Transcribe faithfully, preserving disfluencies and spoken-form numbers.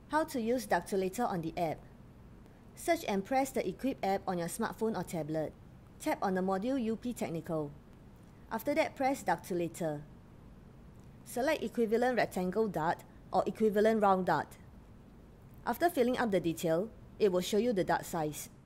How to use Ductulator on the app. Search and press the Equip app on your smartphone or tablet. Tap on the module U P Technical. After that, press Ductulator. Select equivalent rectangle duct or equivalent round duct. After filling up the detail, it will show you the duct size.